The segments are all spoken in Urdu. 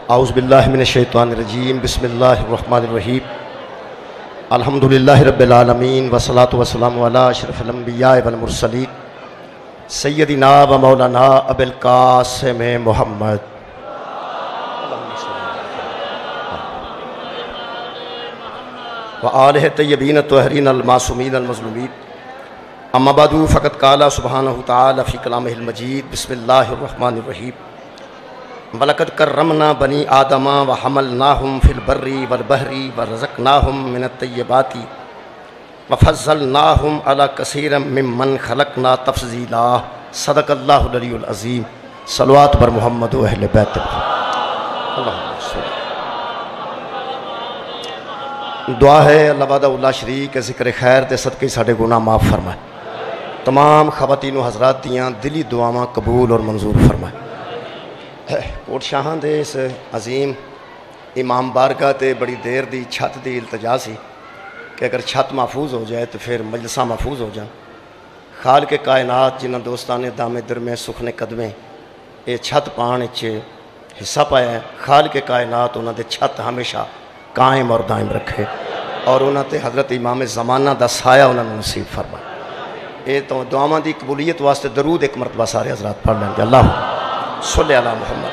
اعوذ باللہ من الشیطان الرجیم بسم اللہ الرحمن الرحیم الحمدللہ رب العالمین والصلاة والسلام علی اشرف الانبیاء والمرسلین سیدنا و مولانا ابی القاسم محمد وآلہ طیبین الطاہرین المعصومین المظلومین اما بعد فقد قال سبحانہ تعالی فی کلامہ المجید بسم اللہ الرحمن الرحیم وَلَقَدْ كَرَّمْنَا بَنِي آدَمَ وَحَمَلْنَاهُمْ فِي الْبَرِّ وَالْبَحْرِ وَرَزَقْنَاهُمْ مِنَ الطَّيِّبَاتِ وَفَضَّلْنَاهُمْ عَلَى كَثِيرٍ مِّمَّنْ خَلَقْنَا تَفْضِيلًا صدق اللہ العلی العظیم صلوات بر محمد و اہل بیت اللہم صلی دعا ہے اللہ وحدہ لا شریک ذکر خیر تے صدقے ساڈے گناہ معاف فرمائے تمام خواتین و حضرات دیاں دلی دعاواں قبول اور منظور فرمائے کوٹ شاہاں دے اس عظیم امام بارگاہ تے بڑی دیر دی چھت دی التجا سی کہ اگر چھت محفوظ ہو جائے تو پھر مجلساں محفوظ ہو جائیں خالق کائنات جنہاں دوستان نے دامِ در میں سکھنے قدمیں یہ چھت پان اچھے حصہ پایا ہے خالق کائنات انہاں دے چھت ہمیشہ قائم اور دائم رکھے اور انہاں تے حضرت امام زمانہ دا سایہ انہاں نے نصیب فرمائے یہ تو دعاواں دی قبولیت واسطے درود ایک مرتبہ سارے حضرات پڑھ لیں گے اللہ صلی اللہ محمد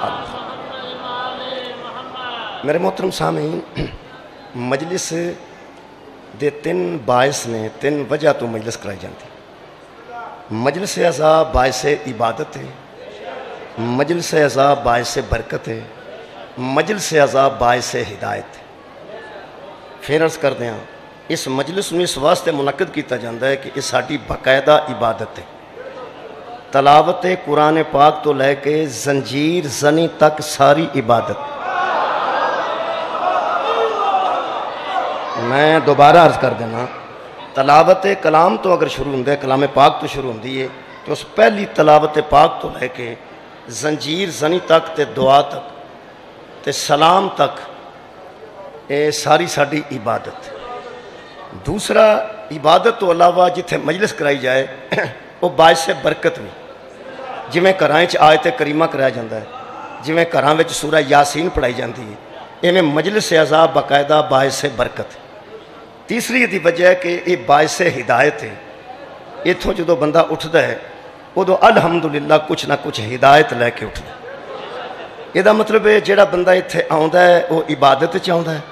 میرے محترم سامعین مجلس دے تین باعث نے تین وجہ تو مجلس کرائی جاتی مجلس اعضا باعث عبادت ہے مجلس اعضا باعث برکت ہے مجلس اعضا باعث ہدایت ہے پھر عرض کر دیں اس مجلس میں اس واسطے منعقد کیتا جاتا ہے کہ اس ساڈی باقاعدہ عبادت ہے تلاوت قرآن پاک تو لے کے زنجیر زنی تک ساری عبادت میں دوبارہ عرض کر دینا تلاوت کلام تو اگر شروع ہوندے کلام پاک تو شروع ہوندی ہے تو اس پہلی تلاوت پاک تو لے کے زنجیر زنی تک تے دعا تک تے سلام تک اے ساری ساڈی عبادت دوسرا عبادت تو علاوہ جتھے مجلس کرائی جائے وہ باعث برکت بھی جی میں گھراں وچ آیت کریمہ کرایا جاتا ہے جی میں گھراں وچ سورہ یاسین پڑھائی جاتی ہے ایویں مجلس اعضا باقاعدہ باعث برکت ہے تیسری یہ وجہ ہے کہ یہ باعث ہدایت ہے اتھوں جدو بندہ اٹھتا ہے ادو الحمدللہ کچھ نہ کچھ ہدایت لے کے اٹھتا ہے یہ مطلب ہے جیڑا بندہ اتھے آندا ہے وہ عبادت چ آندا ہے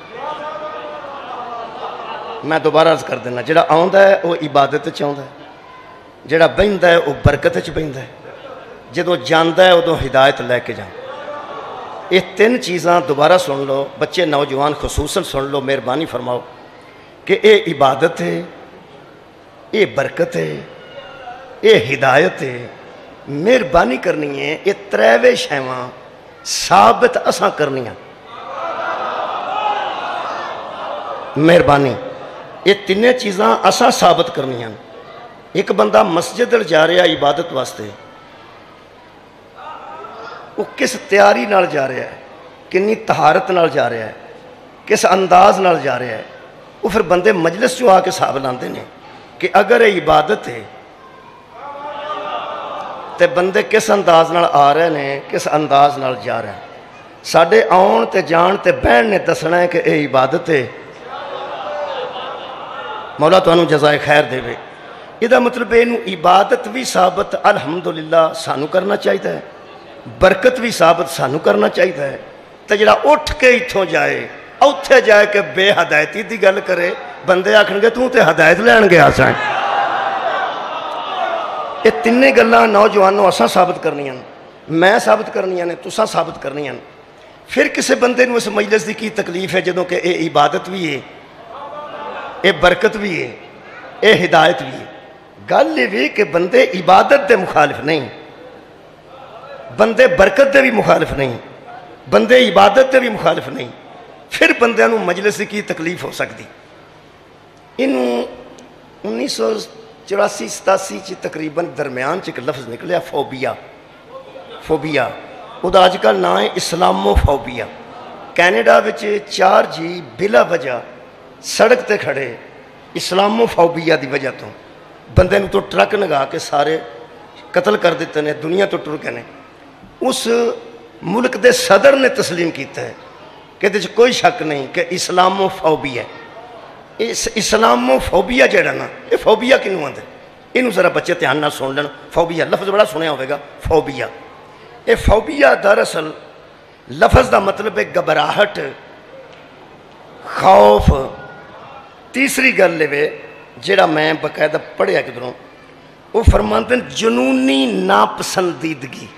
میں دوبارہ عرض کر دینا جیڑا آندا ہے وہ عبادت چ آندا ہے جڑا بہندا ہے وہ برکت چ بہندا ہے جدو جاندا ہے ادو ہدایت لے کے جاندا یہ تین چیزاں دوبارہ سن لو بچے نوجوان خصوصاً سن لو مہربانی فرماؤ کہ اے عبادت ہے اے برکت ہے اے ہدایت ہے مہربانی کرنی ہے یہ تریوے شیواں ثابت اساں کرنی ہیں مہربانی یہ تینیں چیزاں اساں ثابت کرنی ہیں ایک بندہ مسجد جا رہا ہے عبادت واسطے وہ کس تیاری نال جا رہا ہے کنی طہارت نال جا رہا ہے کس انداز نال جا رہا ہے وہ پھر بندے مجلس جو آ کے صاحب لاندے نے کہ اگر یہ عبادت ہے تے بندے کس انداز نال آ رہے ہیں کس انداز نال جا رہے ہیں ساڈے آن تے جان تے بہن نے دسنا ہے کہ یہ عبادت ہے مولا تانوں جزائے خیر دے وے یہ مطلب ہے عبادت بھی ثابت الحمدللہ سانو کرنا چاہیے ہے برکت بھی ثابت سانو کرنا چاہیے ہے تو جڑا اٹھ کے اتھوں جائے اوتھے جائے کہ بے ہدایتی دی گل کرے بندے آکھن گے تو تے ہدایت لین گیا سائیں یہ تینے گلاں نوجوانوں اساں ثابت کرنیاں میں ثابت کرنیاں نے تساں ثابت کرنیاں پھر کسے بندے نو اس مجلس دی کی تکلیف ہے جدوں کہ اے عبادت بھی ہے اے برکت بھی ہے اے ہدایت بھی ہے گل یہ بھی کہ بندے عبادت دے مخالف نہیں بندے برکت دے بھی مخالف نہیں بندے عبادت دے بھی مخالف نہیں پھر بندیاں نو مجلس کی تکلیف ہو سکتی انہوں 1984-87 چی تقریباً درمیان چی ایک لفظ نکلیا فوبیا وہ دا آج کل نام ہے اسلامو فوبیا کینیڈا وچ 4 جی بلا وجہ سڑک تے کھڑے اسلامو فوبیا دی وجہ تو بندے نو تو ٹرک نگا کے سارے قتل کر دیتے ہیں دنیا تو ٹر گئے اس ملک دے صدر نے تسلیم کیتا ہے کہ دے کوئی شک نہیں کہ اسلامو فوبیا ہے. اسلامو فوبیا جڑا نا یہ فوبیا کنوں آندے انہوں ذرا بچے دھیان نہ سن لین. فوبیا لفظ بڑا سنیا ہوئے گا فوبیا. یہ فوبیا دراصل لفظ دا مطلب ہے گھبراہٹ خوف. تیسری گل لے جڑا میں باقاعدہ پڑھیا کدھروں وہ فرماتے ہیں جنونی ناپسندیدگی.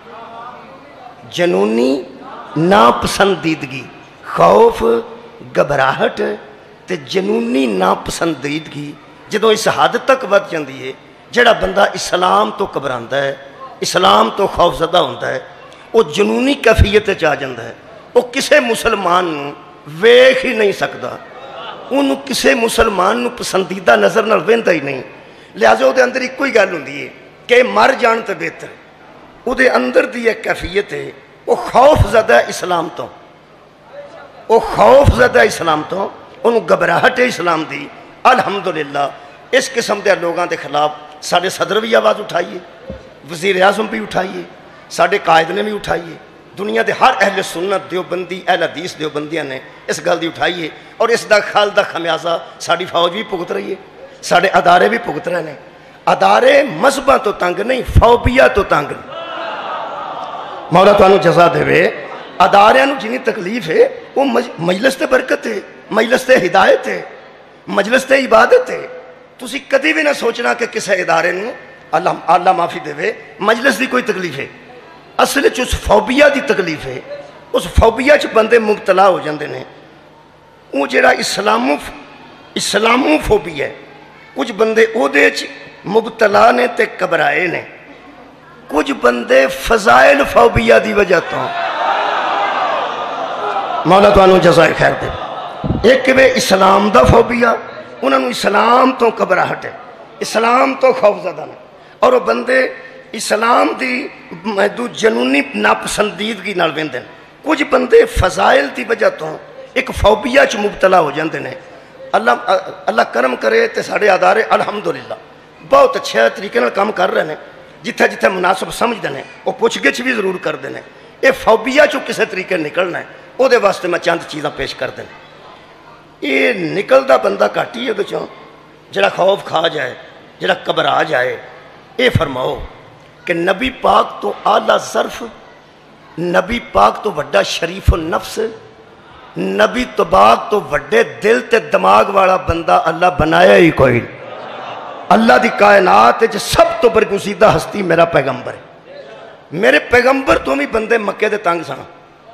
جنونی ناپسندیدگی خوف گھبراہٹ تے جنونی ناپسندیدگی جدوں اس حد تک ود جاندی ہے جڑا بندہ اسلام تو گھبراندا ہے اسلام تو خوف زدہ ہوتا ہے وہ جنونی کیفیت چ آ جاندا ہے. وہ کسے مسلمان نو ویکھ ہی نہیں سکدا انہوں کسے مسلمان نو پسندیدہ نظر نال ویندا ہی نہیں. لہٰذا وہ اندر ایک کوئی گل ہوندی ہے کہ مر جان تے بہتر. وہ اندر دی ایک کیفیت ہے وہ خوف زدہ اسلام تو وہ خوف زدہ اسلام تو انہوں گھبراہٹ اسلام دی. الحمدللہ اس قسم دے لوگاں دے خلاف سارے صدر بھی آواز اٹھائیے وزیر اعظم بھی اٹھائیے سارے قائد نے بھی اٹھائیے دنیا دے ہر اہل سنت دیوبندی اہل حدیث دیوبندیاں نے اس گل دی اٹھائیے اور اس دا خال دا خمیازہ ساری فوج بھی بھگت رہی ہے سارے ادارے بھی بھگت رہے ہیں. ادارے مذہباں تو تنگ نہیں فوبیا تو تنگ نہیں. مولا تانوں جزا دے. اداریاں نو جنی تکلیف ہے وہ مجلس تے برکت ہے مجلس تے ہدایت ہے مجلس تے عبادت ہے. تسی کدی بھی نہ سوچنا کہ کسے ادارے نو اللہ معافی دے مجلس دی کوئی تکلیف ہے. اصل چ اس فوبیا دی تکلیف ہے. اس فوبیا چ بندے مبتلا ہو جاندے نے. وہ جڑا اسلامو فوبیا ہے کچھ بندے او دے چ مبتلا نے تے گھبرائے نے. کچھ بندے فضائل فوبیا دی وجہ تو مولا تانوں جزائے خیر دے. ایک وے اسلام دا فوبیا انہوں نے اسلام تو گھبراہٹ ہے اسلام تو خوف زدہ نے اور وہ بندے اسلام دی جنونی ناپسندیدگی نال ویندے ہیں. کچھ بندے فضائل دی وجہ تو ایک فوبیا چ مبتلا ہو جاندے نے. اللہ کرم کرے تے ساڑے ادارے الحمدللہ بہت اچھے طریقے نال کام کر رہے ہیں. جتھے جتھے مناسب سمجھتے ہیں وہ پوچھ گچھ بھی ضرور کرتے ہیں. یہ فوبیا چو کسے طریقے نکلنا ہے وہ دے واسطے میں چند چیزاں پیش کر دیں. یہ نکلدا بندہ گھٹ ہی ہے جڑا خوف کھا جائے جڑا گھبرا جائے. یہ فرماؤ کہ نبی پاک تو اعلیٰ ظرف نبی پاک تو وڈا شریف النفس نبی پاک تو وڈے دل تے دماغ والا بندہ اللہ بنایا ہی کوئی. اللہ دی کائنات ہے سب تو برگزیدہ ہستی میرا پیغمبر ہے. میرے پیغمبر تو بھی بندے مکے دے تنگ سن.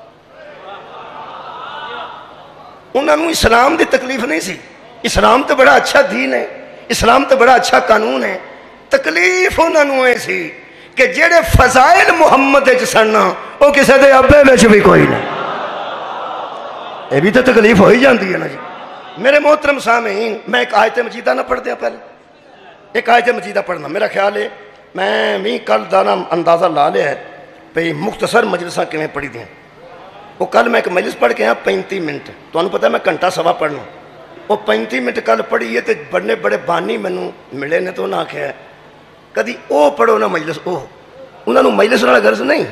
انہوں نے اسلام دی تکلیف نہیں سی. اسلام تو بڑا اچھا دین ہے اسلام تو بڑا اچھا قانون ہے. تکلیف انہوں نے سی کہ جڑے فضائل محمد سن وہ کسی دے ابے وچ بھی کوئی نہیں. یہ بھی تو تکلیف ہو ہی جاندی ہے نا جی. میرے محترم سامعین میں ایک آیت مجیدہ نہ پڑھ دیا پہلے. ایک آیت مجیدہ پڑھنا میرا خیال ہے میں بھی کل دانا اندازہ لا لیا ہے پہ مختصر مجلساں کیویں پڑھی دیں. وہ کل میں ایک مجلس پڑھ کے 35 منٹ تو انہوں پتہ ہے میں گھنٹہ سوا پڑھنا وہ 35 منٹ کل پڑھی ہے تو بڑے بڑے بانی مینوں ملے نے تو انہوں نے آخیا ہے کدی او پڑھو نہ مجلس انہوں نے مجلس نال غرض نہیں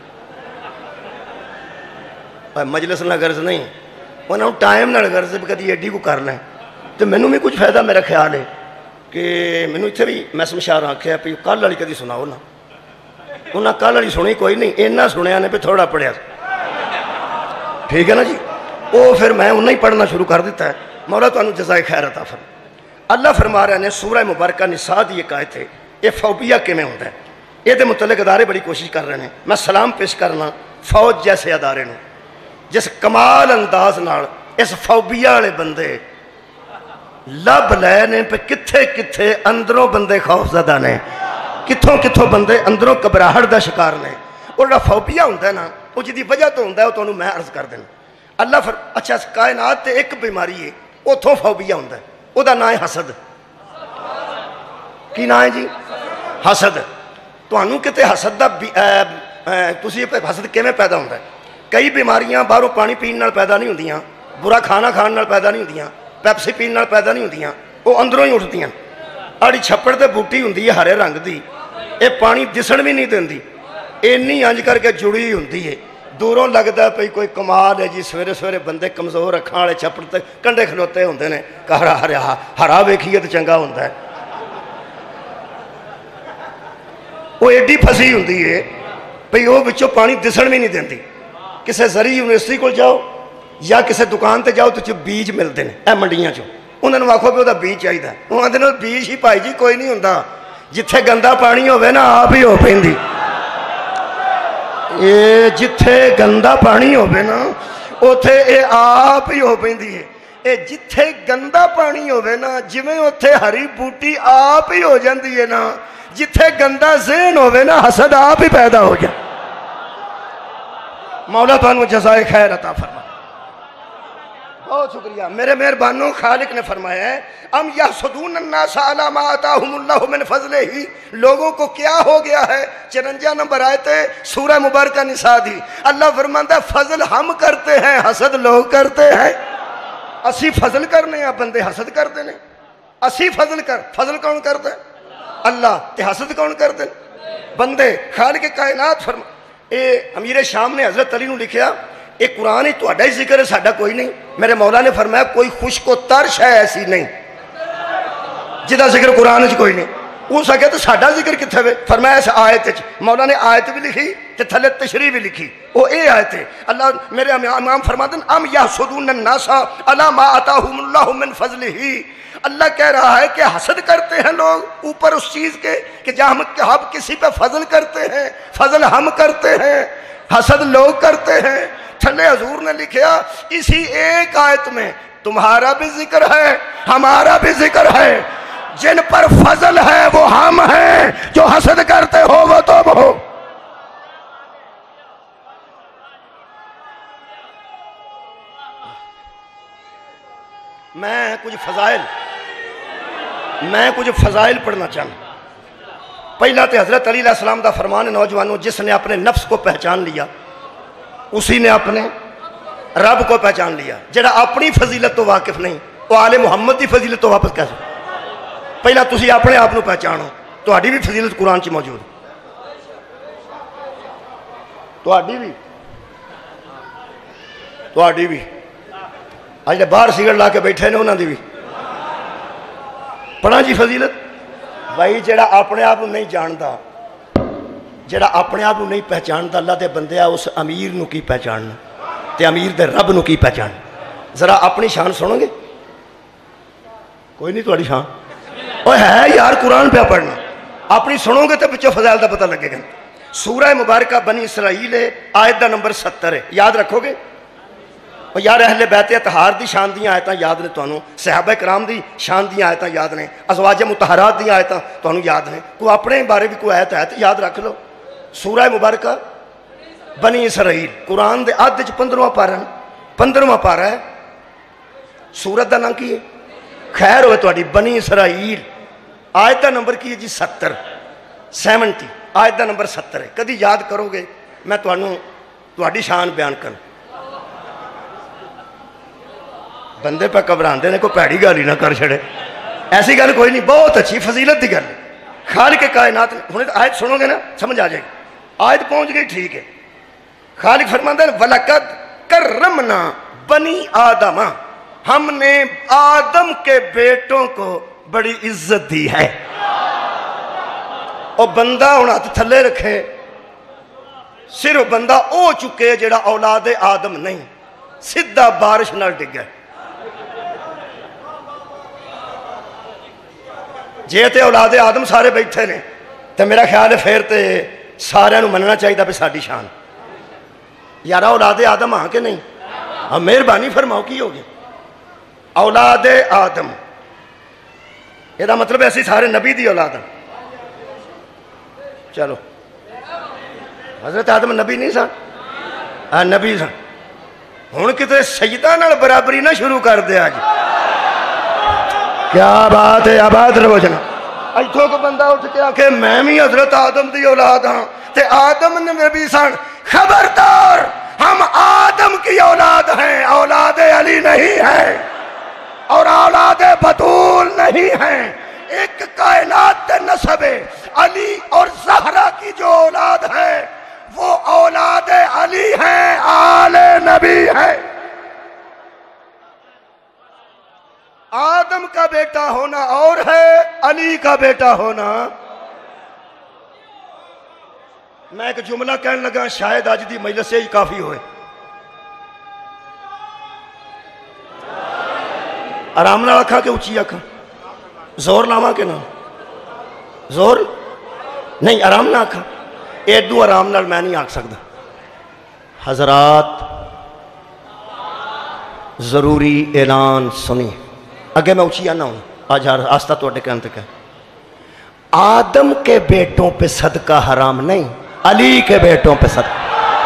مجلس نال غرض نہیں انہوں نے ٹائم نال غرض بھی کدی ایڈی کو کر لیں تو مینوں بھی کچھ فائدہ میرا خیال ہے کہ مینوں اتنے بھی میں سمشار آخیا پی کل والی کدی سناؤ نا. انہیں کل والی سنی کوئی نہیں اینا سنیا نے پہ تھوڑا پڑھیا ٹھیک ہے نا جی. وہ پھر میں انہیں ہی پڑھنا شروع کر دیتا ہے. مولا تانوں جزائے خیر عطا فرمائے. اللہ فرما رہے ہیں سورہ مبارکہ نساء دی ایک آیت ہے یہ فوبیا کیویں ہوندا ہے یہ دے متعلق ادارے بڑی کوشش کر رہے ہیں. میں سلام پیش کرنا فوج جیسے ادارے نے جس کمال انداز نال اس فوبیا والے بندے لب لے نے پہ کتھے کتھے اندروں بندے خوف زدہ نے کتھوں کتھوں بندے اندروں گھبراہٹ دا شکار نے. اور جڑا فوبیا ہوندا ہے نا وہ جدی وجہ تو ہوندا ہے وہ تانوں میں عرض کر دینا. اللہ اچھا کائنات تے ایک بیماری ہے اتھوں فوبیا ہوندا ہے وہ دا نام ہے حسد. کی نام ہے جی حسد. تانوں کتے حسد دا تسی حسد کیویں پیدا ہوندا ہے. کئی بیماریاں باہروں پانی پین نال پیدا نہیں ہوندیاں برا کھانا کھان نال پیدا نہیں ہوندیاں پیپسی پین نال پیدا نہیں ہوندیاں وہ اندروں ہی اٹھدیاں. آڑی چھپڑ تے بوٹی ہوندی ہے ہرے رنگ دی یہ پانی دسن بھی نہیں دیندی اینی انج کر کے جڑی ہوندی ہے دوروں لگتا ہے پئی کوئی کمال ہے جی، سویرے سویرے بندے کمزور اکھاں والے چھپڑ تے کنڈے کھلوتے ہوندے نے کہ ہرا ویکھیے تے چنگا ہوندا ہے. وہ ایڈی پھسی ہوندی ہے بھئی وہ بچوں پانی دسن بھی نہیں دیندی. کسے زرعی یونیورسٹی کو جاؤ یا کسے دکان تے جاؤ تو بیج ملتے ہیں اے منڈیاں چوں، انہوں نے آکھو بھی وہ بیج چاہیے، وہ آندے نے بیج ہی بھائی جی کوئی نہیں ہوندا، جتھے گندا پانی ہوئے نا آپ ہی ہو پیندی. اے جتھے گندا پانی ہوئے نا اوتھے اے آپ ہی ہو پیندی ہے. اے جتھے گندا پانی ہوئے نا جویں اوتھے ہری بوٹی آپ ہی ہو جاندی ہے نا، جتھے گندا ذہن ہوئے نا حسد آپ ہی پیدا ہو جائے. مولا تانوں جزائے خیر عطا فرما. بہت شکریہ میرے مہربانوں. خالق نے فرمایا ہے ام یحسدون الناس علی ما آتاہم اللہ من فضلہ، لوگوں کو کیا ہو گیا ہے. 54 نمبر آیت ہے سورہ مبارکہ نساء دی. اللہ فرماتا ہے فضل ہم کرتے ہیں حسد لوگ کرتے ہیں. اسی فضل کرنے ہیں بندے حسد کرتے ہیں. اسی فضل کون کرتے ہیں؟ اللہ. تے حسد کون کرتے ہیں؟ بندے. خالق کائنات فرما اے امیر شام نے حضرت علی نو لکھیا اے قرآن ہی تہاڈا ہی ذکر ہے ساڈا کوئی نہیں. میرے مولا نے فرمایا کوئی خشک و ترش ہے ایسی نہیں جدا ذکر قرآن وچ کوئی نہیں. وہ سکے تو ساڈا ذکر کتنے وے؟ فرمایا اس آیت وچ. مولا نے آیت بھی لکھی تے تھلے تشریح بھی لکھی. وہ اے آیت ہے. اللہ میرے امام فرماتے ہیں ام یحسدون الناس علی ما آتاہم اللہ من فضلہ. اللہ کہہ رہا ہے کہ حسد کرتے ہیں لوگ اوپر اس چیز کے کہ جہاں ہم کسی پہ فضل کرتے ہیں. فضل ہم کرتے ہیں حسد لوگ کرتے ہیں. تھلے حضور نے لکھیا اسی ایک آیت میں تمہارا بھی ذکر ہے ہمارا بھی ذکر ہے. جن پر فضل ہے وہ ہم ہیں، جو حسد کرتے ہو وہ تم ہو. میں کچھ فضائل پڑھنا چاہتا. پہلا تو حضرت علی علیہ السلام دا فرمان. نوجوانوں جس نے اپنے نفس کو پہچان لیا اسی نے اپنے رب کو پہچان لیا. جڑا اپنی فضیلت تو واقف نہیں وہ آل محمد دی فضیلت تو واپس کیسے؟ پہلا تسی اپنے آپ کو پہچانو. تہاڈی بھی فضیلت قرآن چ موجود، تہاڈی بھی اج باہر سگڑ لا کے بیٹھے نے انہاں دی بھی پڑھا جی فضیلت. بھائی جڑا اپنے آپ نہیں جانتا، جڑا اپنے آپ نہیں پہچانتا اللہ دے بندے اس امیر نو کی پہچاننا تے امیر دے رب نو کی پہچاننا. ذرا اپنی شان سنو گے؟ کوئی نہیں تہاڈی شان وہ ہے یار. قرآن پہ پڑھنا اپنی سنو گے تو پچھو فضائل دا پتہ لگے گا. سورہ مبارکہ بنی اسرائیل ہے آیت دا نمبر 70 ہے. یاد رکھو گے؟ اور یار اہل بیت اطہار دی شان دیاں آیتاں یاد نے تانوں، صحابہ کرام دی شان دیاں آیتاں یاد نے، ازواج مطہرات دیاں آیتاں تانوں یاد نے. کوئی اپنے بارے بھی کوئی آیت یاد رکھ لو. سورہ مبارکہ بنی اسرائیل قرآن دے آدھ وچ 15واں پارہ ہے. سورت دا نام کی ہے؟ خیر ہوئے تہاڈی بنی اسرائیل. آیت دا نمبر کی ہے جی 70 آیت دا نمبر 70 ہے. کدی یاد کرو گے میں تہاڈی شان بیان کروں. بندے پہ گھبراندے نے کوئی پیڑی گل ہی نہ کر چھڑے. ایسی گل کوئی نہیں، بہت اچھی فضیلت دی گل ہے. خالق کائنات ہن آیت سنو گے نا سمجھ آ جائے گی. آیت پہنچ گئی ٹھیک ہے. خالق فرماتا ہے وَلَقَدْ كَرَّمْنَا بَنِي آدَمَ، ہم نے آدم کے بیٹوں کو بڑی عزت دی ہے. اور بندہ ہن ہاتھ تھلے رکھے، صرف بندہ او چکے جڑا اولاد آدم نہیں، سیدھا بارش نہ ڈگے. جے تے اولاد آدم سارے بیٹھے نے تو میرا خیال ہے پھر تے سارے نو مننا چاہیے بھی ساڈی شان. یار اولاد آدم ہاں کہ نہیں؟ ہاں مہربانی فرماؤ کی ہو گیا اولاد آدم. یہ مطلب ایسی سارے نبی دی اولاد ہیں. چلو حضرت آدم نبی نہیں سن؟ ہاں نبی سن. ہن کتے سیدہ نال برابری نہ شروع کر دے. آج کیا بات ہے، آباد رہو جنا. ایتھوں کو بندہ اٹھ کے آکھے میں بھی حضرت آدم دی اولاد ہاں تے آدم نبی سن. خبردار، ہم آدم کی اولاد ہیں، اولاد علی نہیں ہے اور اولاد بطول نہیں ہیں. ایک کائنات نسب علی اور زہرا کی جو اولاد ہے وہ اولاد علی ہیں، آل نبی ہے۔ آدم کا بیٹا ہونا اور ہے، علی کا بیٹا ہونا۔ میں ایک جملہ کہنے لگا، شاید آج دی مجلس سے ہی کافی ہوئے۔ آرام نہ رکھا کہ اچھی آکھا، زور لاواں کہ نہ زور نہیں، آرام نہ آکھا، ایڈو آرام نال میں نہیں آکھ سکتا۔ حضرات ضروری اعلان سنی، اگے میں اچھی آنا ہوں، آج آستہ توڑے کہنے تک ہے۔ آدم کے بیٹوں پہ صدقہ حرام نہیں، علی کے بیٹوں پہ صدقہ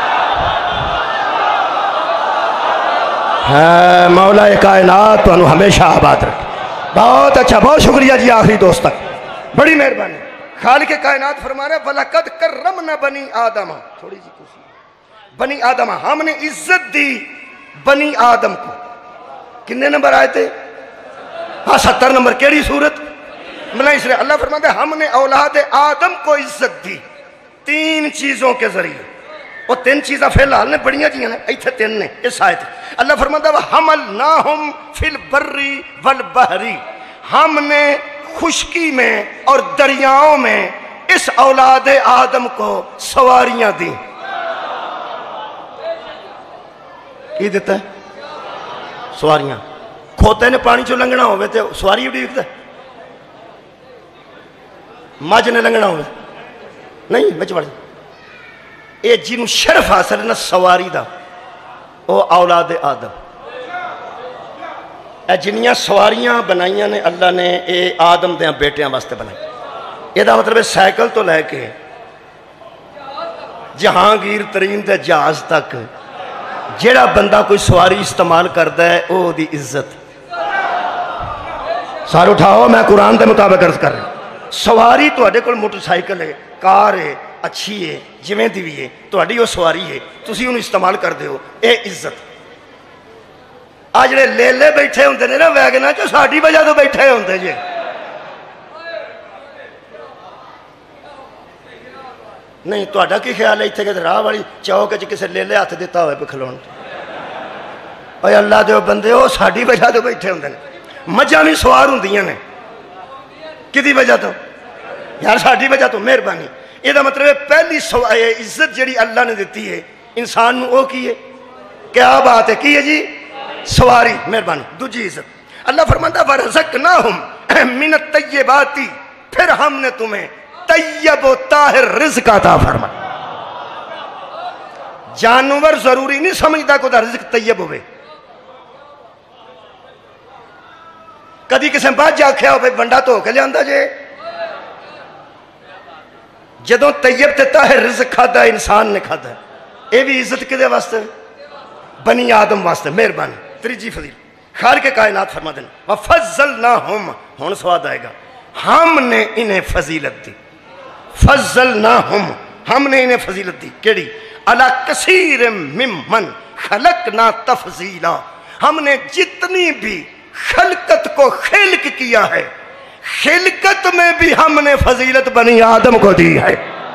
ہے۔ مولا کائنات تو انہوں ہمیشہ آباد رکھے۔ بہت اچھا، بہت شکریہ جی، آخری دوست تک بڑی مہربانی۔ خالق کائنات فرما رہے وَلَقَدْ كَرَّمْنَا بَنِي آدَمَ، تھوڑی جی کسی بنی آدم، ہم نے عزت دی بنی آدم کو۔ کتنے نمبر آئے تھے؟ ہاں 70 نمبر۔ کیڑی صورت؟ ملا اس لیے اللہ فرماتے ہیں ہم نے اولاد آدم کو عزت دی 3 چیزوں کے ذریعے۔ وہ 3 چیزاں فی الحال نے بڑیاں جی ہیں، ایتھے 3 نے اس آیت۔ اللہ فرماتا ہے وَحَمَلْنَاهُمْ فِي الْبَرِّ وَالْبَحْرِ، ہم نے خشکی میں اور دریاؤں میں اس اولاد آدم کو سواریاں دیں۔ کی دیتا ہے؟ سواریاں۔ کھوتے نے پانی چو لنگنا ہوئے تھے، سواری اڑی دیکھتا ہے؟ مجھ نے لنگنا ہوئے نہیں، بچ بڑھ اے جنہوں شرف حاصل ہے نا سواری دا، او اولاد آدم۔ اے جنیاں سواریاں بنائیاں نے اللہ نے اے آدم دیاں بیٹیاں واسطے بنائی۔ یہ دا مطلب ہے سائیکل تو لے کے جہانگیر ترین دے جہاز تک جیڑا بندہ کوئی سواری استعمال کرتا ہے او دی عزت۔ سار اٹھاؤ، میں قرآن دے مطابق عرض کر رہا ہوں۔ سواری تو اڈے کل موٹر سائیکل ہے، کار ہے، اچھی ہے، جویں دی بھی ہے، تو اڈی وہ سواری ہے، تسی انہوں استعمال کر دے ہو، اے عزت۔ آج جڑے لے لے بیٹھے ہوندے نے نا ویگنا جو ساڑھی وجہ تو بیٹھے ہوندے جے۔ نہیں تو اڈا کی خیال ہے اتھے کہ راہ والی چوک جی کسے لے لے ہاتھ دیتا ہوئے پہ کھلون۔ اوہ اللہ دے بندے ہو ساڑھی وجہ تو بیٹھے ہوندے نے، مجھا بھی سوار ہوندیاں نے، کدی وجہ تو یار ساڑھی وجہ تو مہربانی۔ یہ دا مطلب ہے پہلی عزت جڑی اللہ نے دیتی ہے انسان نو او کی ہے، کیا بات ہے کی ہے جی؟ سواری، مہربانی۔ دوجی عزت اللہ فرماتا وَرَزَقْنَاهُمْ مِنَ الطَّيِّبَاتِ، پھر ہم نے تمہیں طیب و طاہر رزق عطا فرمایا۔ جانور ضروری نہیں سمجھتا کو دا رزق طیب ہوئے۔ کدی کسی بات جا کھیا ہو بھئی بندہ تو کے لئے آندہ جے، جدوں طیب تے طاہر رزق کھادا انسان نے کھادا ہے، اے بھی عزت کدے واسطے؟ بنی آدم واسطے، مہربانی۔ تریجی فضیل خالق کائنات فرما دینا وَفَضَّلْنَاهُمْ، ہون سواد آئے گا، ہم نے انہیں فضیلت دی۔ فضلناہم، ہم نے انہیں فضیلت دی، کیڑی؟ عَلَى كَثِيرٍ مِّمَّنْ خَلَقْنَا تَفْضِيلًا، ہم نے جتنی بھی خلقت کو خلق کیا ہے، خلقت میں بھی ہم نے فضیلت بنی آدم کو دی ہے۔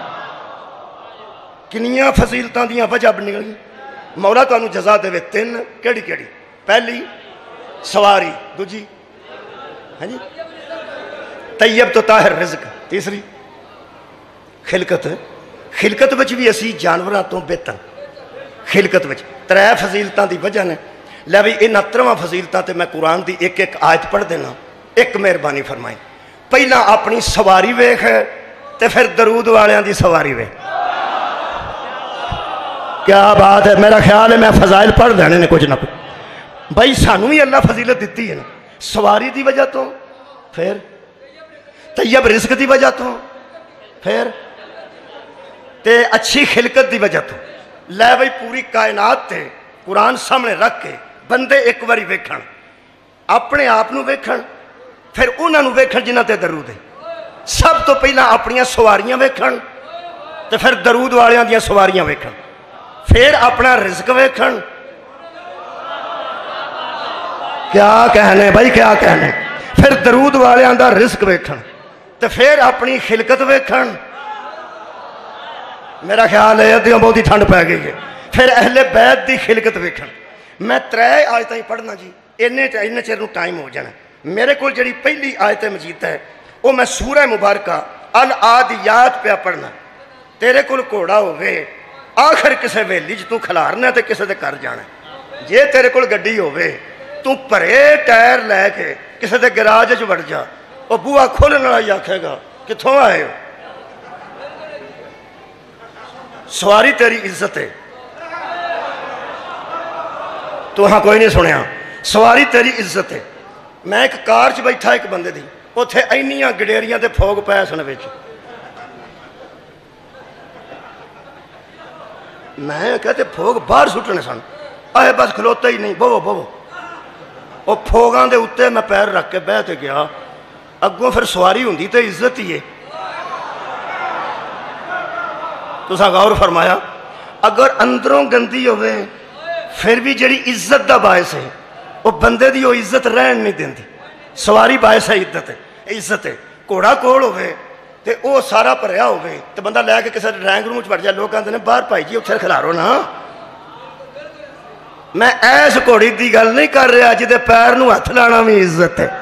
کنیاں فضیلتاں دیاں وجہ بنی گئی، مولا تو انہوں جزا دے وے 3، کیڑی کیڑی؟ پہلی سواری، دوجی ہاں جی طیب تو طاہر رزق، تیسری خلقت۔ خلقت بچ بھی اسی جانوراں تو بہتر، خلقت بچ 3 فضیلتاں دی وجہ نے۔ لے بھی ان 3 فضیلتاں تے میں قرآن دی ایک ایک آیت پڑھ دینا، ایک مہربانی فرمائیں۔ پہلا اپنی سواری ویکھ تے پھر درود والیاں دی سواری ویکھ۔ کیا بات ہے، میرا خیال ہے میں فضائل پڑھ دینے نے کچھ نہ کچھ۔ بھائی سانوں ہی اللہ فضیلت دیتی ہے نا، سواری دی وجہ تو، پھر طیب رزق دی وجہ تو، پھر تے اچھی خلقت دی وجہ تو۔ لے بھائی پوری کائنات تے قرآن سامنے رکھ کے بندے ایک باری ویکھن، اپنے آپ نو ویکھن، پھر انہاں نو ویکھن جنہاں تے درود ہے۔ سب تو پہلا اپنیاں سواریاں ویکھن تے پھر درود والیاں دیاں سواریاں ویکھن، پھر اپنا رزق ویکھن۔ کیا کہنے بھائی، کیا کہنے؟ پھر درود والیاں دا رزق ویکھن تے پھر اپنی خلقت ویکھن۔ میرا خیال ہے ادھیوں بہت ہی ٹھنڈ پی گئی ہے. پھر اہل بیت دی خلقت ویکھن. میں 3 آیتیں پڑھنا جی, انہیں چیر نو ٹائم ہو جانا. میرے کو جڑی پہلی آیت مجید ہے وہ میں سورہ مبارکہ العادیات پہ پڑھنا. تیرے کول گھوڑا ہوئے آخر کسے ویلی ج تو کھلارنا تے کسے دے کر جانا. جے تیرے کول گڈی ہوئے تو پرے ٹائر لے کے کسے دے گراج وچ وڑ جا, وہ بوا کھولن والا ہی آکھے گا کتھوں آئے ہو. سواری تیری عزت ہے, تو ہاں کوئی نہیں سنیا. سواری تیری عزت ہے. میں ایک کار چ بیٹھا ایک بندے دی, اتھے اینیاں گڈیریاں تے پھوگ پے سن وچ. میں کہتے پھوگ باہر سٹنے سن, آئے بس کھلوتا ہی نہیں, بوو بوو. وہ پھوگاں دے اتے میں پیر رکھ کے بہتے گیا. اگوں پھر سواری ہوندی تے عزت ہی ہے. تو سا غور فرمایا, اگر اندروں گندی ہوئے پھر بھی جڑی عزت دا باعث ہے وہ بندے دی وہ عزت رہن نہیں دیندی. سواری باعث ہے عزت ہے. گھوڑا کول ہوئے تے او سارا بھریا ہوئے تے بندہ لے کے کسی ڈرائنگ روم وڑ جائے, لوگ کہتے ہیں باہر بھائی جی اتھے کھلارو نا. میں ایس گھوڑی دی گل نہیں کر رہا جدے پیر نو ہتھ لانا بھی عزت ہے.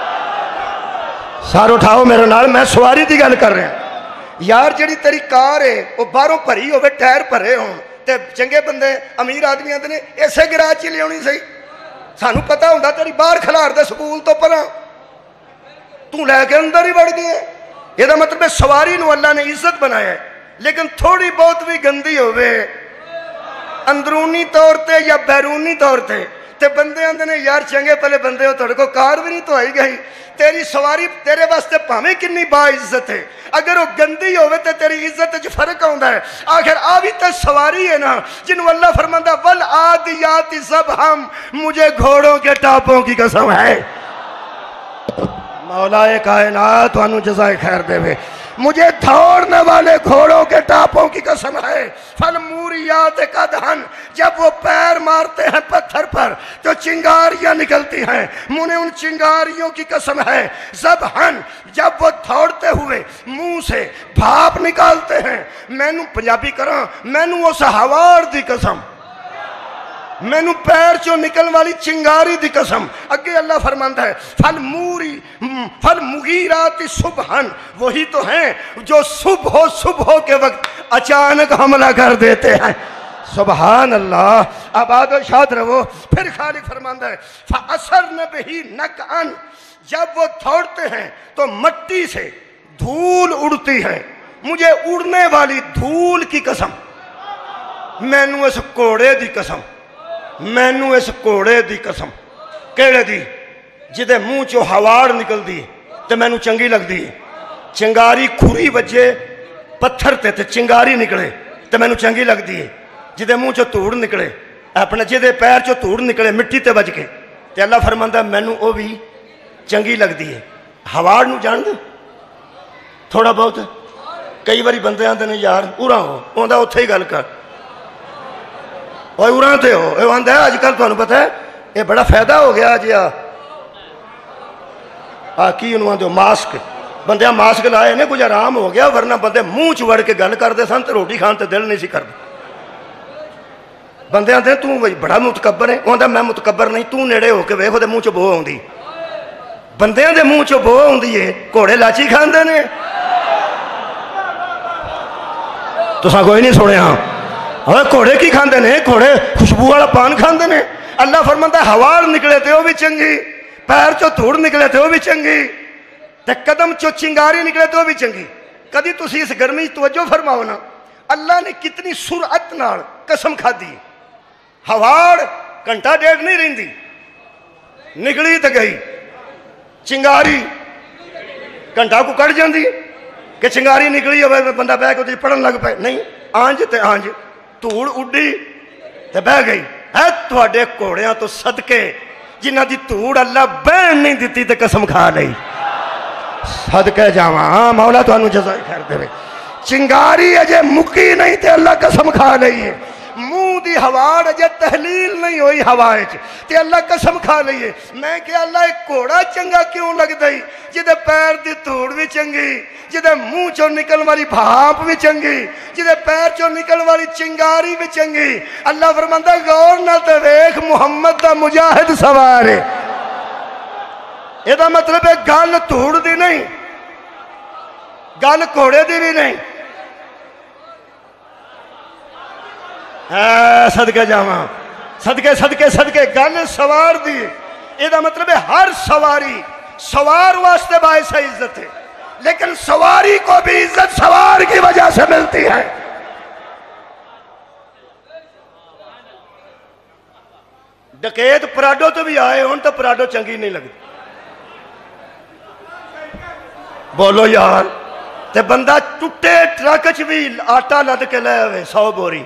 سار اٹھاؤ میرے نال, میں سواری دی گل کر رہا. یار جڑی تیری کار ہے وہ باہروں بھری ہوئے ٹائر بھرے ہون تے چنگے بندے امیر آدمی آتے ہیں اسے گراج چ لے آنی صحیح. سانو پتا ہوندا تیری باہر کھلار دے سکول تو پراں, تو لے کے اندر ہی بڑھ گئے. یہ دا مطلب ہے سواری نو اللہ نے عزت بنایا ہے, لیکن تھوڑی بہت بھی گندی ہوئے اندرونی طور تے یا بیرونی طور تے بندے آندے نے یار چنگے پہلے بندے ہو, تھوڑے کو کار بھی نہیں تو آئی گئی. تیری سواری تیرے واسطے پاویں کنی با عزت ہے, اگر وہ گندی ہوئے تے تیری عزت جو فرق ہوندا ہے. آخر آوی تے سواری ہے نا جنہوں اللہ فرماندا والعادیات ضبحا, مجھے گھوڑوں کے ٹاپوں کی قسم ہے. مولا کائنات تانوں جزائے خیر دے وے, مجھے دوڑنے والے گھوڑوں کے ٹاپوں کی قسم ہے. فالموریات قدحن, جب وہ پیر مارتے ہیں پتھر پر تو چنگاریاں نکلتی ہیں, منہ ان چنگاریوں کی قسم ہے. ضبحن, جب وہ دوڑتے ہوئے منہ سے بھاپ نکالتے ہیں. میں نو پنجابی کراں, میں نو اس ہواڑ دی قسم, میں نو پیر چو نکل والی چنگاری دی قسم. اگے اللہ فرماندا ہے فالمغیرات صبحن, وہی تو ہیں جو صبح کے وقت اچانک حملہ کر دیتے ہیں. سبحان اللہ, آباد و شاد رہو. پھر خالق فرماندا ہے فَأَثَرْنَ بِهِ نَقْعًا, جب وہ دوڑتے ہیں تو مٹی سے دھول اڑتی ہے. مجھے اڑنے والی دھول کی قسم, میں نو اس کوڑے دی قسم, مینو اس کوڑے دی قسم. کیڑے دی جدے منہ چو ہواڑ نکل دی تے مینو چنگی لگ دی. چنگاری کھوری وجے پتھر تے چنگاری نکلے تے مینو چنگی لگ دی. جدے منہ چو توڑ نکلے, اپنے جدے پیر چو توڑ نکلے مٹی تے بج کے, تے اللہ فرماندا مینو او بھی چنگی لگ دی ہے. ہواڑ نو جان دے تھوڑا بہت. کئی باری بندے آندے نے یار اُراں ہو, اوندا اتھے ہی گل کر, اور اُراں تے ہو. یہ آندا ہے آج کل تانوں پتہ ہے یہ بڑا فائدہ ہو گیا جی. کی انہوں آندے ماسک, بندے ماسک لائے نے کچھ آرام ہو گیا, ورنہ بندے منہ چوڑ کے گل کر دے سن تے روٹی کھان تے دل نہیں سی کر دے. بندے آندے تو بڑا متکبر ہے, وہ آندا میں متکبر نہیں, تو نیڑے ہو کے ویکھ دے منہ چ بو آوندی. بندیاں دے منہ چ بو آوندی ہے, گھوڑے لاچی کھاندے نے. تساں کوئی نہیں سنیا, گھوڑے کی کھاندے نے, گھوڑے خوشبو والا پان کھاندے نے. اللہ فرماندا ہواڑ نکلے تے وہ بھی چنگی, پیر چو دھوڑ نکلے تے وہ بھی چنگی, تے قدم چو چنگاری نکلے تے وہ بھی چنگی. کدی تسی اس گرمی توجہ فرماؤ نا, اللہ نے کتنی سرعت نال قسم کھا دی. ہواڑ گھنٹہ ڈیڑھ نہیں رہندی, نکلی تے گئی. چنگاری گھنٹہ کو کٹ جاندی کہ چنگاری نکلی ہوئے بندہ بہ کے پڑھن لگ پے, نہیں, آنج تے آنج دھوڑ اڈی تے بہ گئی. ہے تواڈے گھوڑیاں تو صدقے جنہ دی دھوڑ اللہ بہن نہیں دیتی تے قسم کھا لئی. صدقے جاواں, مولا تانوں جزائے خیر دے. چنگاری اجے مکی نہیں تے اللہ قسم کھا لئی ہے. منہ منہ دی ہواڑ اجے تحلیل نہیں ہوئی ہوائے تے اللہ قسم کھا لئیے میں کہ اللہ ایک گھوڑا چنگا کیوں لگ دئی جدے پیر دی دھوڑ بھی چنگی جدے منہ چوں نکل والی بھاپ بھی چنگی جدے پیر چوں نکل والی چنگاری بھی چنگی اللہ فرماندا غور نہ تے ویکھ محمد دا مجاہد سوار ہے یہ دا مطلب ہے گل دھوڑ دی نہیں گل گھوڑے دی بھی نہیں صدقے جاواں صدقے صدقے صدقے گل سوار دی یہ دا مطلب ہے ہر سواری سوار واسطے باعث عزت ہے لیکن سواری کو بھی عزت سوار کی وجہ سے ملتی ہے ڈکیت پراڈو تو بھی آئے ہوں تو پراڈو چنگی نہیں لگتی بولو یار تے بندہ ٹوٹے ٹرک چ بھی آٹا لد کے لے ہوئے 100 بوری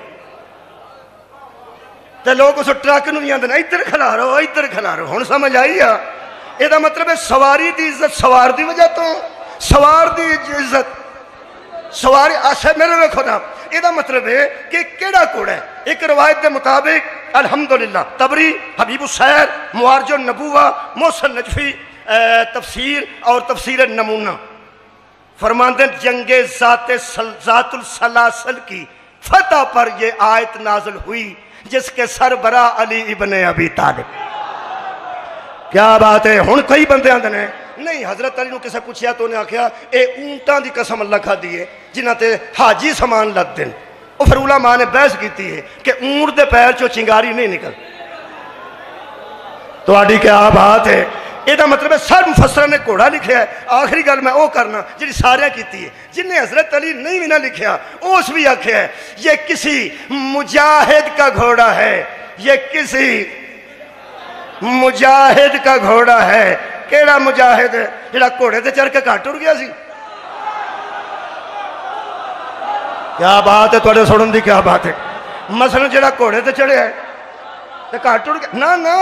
تے لوگ اس ٹرک نو نہیں آندے ادھر کھلارو ہن سمجھ آئی ہے یہ دا مطلب ہے سواری دی عزت سوار دی وجہ تو سوار دی عزت سواری آسے میرے میں خدا یہ دا مطلب ہے کہ کیڑا کوڑا ہے ایک روایت دے مطابق الحمدللہ تبری حبیب السیر معارج النبوہ محسن نجفی تفسیر اور تفسیر نمونہ فرماندے جنگ ذات السلاسل کی فتح پر یہ آیت نازل ہوئی جس کے سربراہ علی ابن ابی طالب کیا بات ہے ہن کئی بندے آندے نے نہیں حضرت علی نو کسے پوچھیا تو نے آکھیا اے اونٹاں دی قسم اللہ کھا دیے جنہاں تے حاجی سامان لد دین او پھر علماء نے بحث کیتی ہے کہ اونٹ دے پیر چوں چنگاری نہیں نکل تو آڈی کیا بات ہے یہ دا مطلب ہے سر مفسرہ نے کوڑا لکھیا ہے آخری گل میں او کرنا جنہی سارے کیتی ہے جنہیں حضرت علی نہیں بھی نہ لکھیا اس بھی آکھیا ہے یہ کسی مجاہد کا گھوڑا ہے یہ کسی مجاہد کا گھوڑا ہے کیڑا مجاہد ہے جڑا گھوڑے تے چڑھ کے گھٹ اڑ گیا سی کیا بات ہے تھوڑے سنن دی کیا بات ہے مثلا جڑا گھوڑے تے چڑھے ہے تے گھٹ اڑ گیا نہ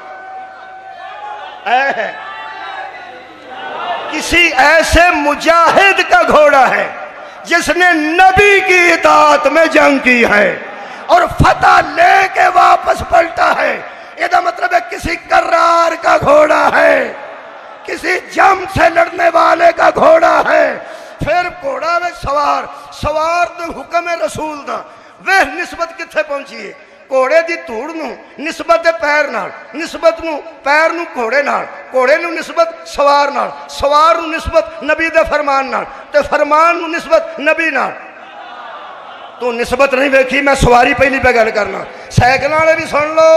کسی ایسے مجاہد کا گھوڑا ہے جس نے نبی کی اطاعت میں جنگ کی ہے اور فتح لے کے واپس پلٹا ہے یہ دا مطلب ہے کسی کرار کا گھوڑا ہے کسی جم سے لڑنے والے کا گھوڑا ہے پھر گھوڑا میں سوار دے حکم رسول دا وہ نسبت کتھے پہنچی ہے گھوڑے دی دھوڑ نو نسبت پیر نال نسبت نو پیر نو گھوڑے نال گھوڑے نو نسبت سوار نال سوار نو نسبت نبی دے فرمان نال تے فرمان نو نسبت نبی نال تو نسبت نہیں ویکھی میں سواری پہلی پہ گل کرنا سائیکل والے بھی سن لو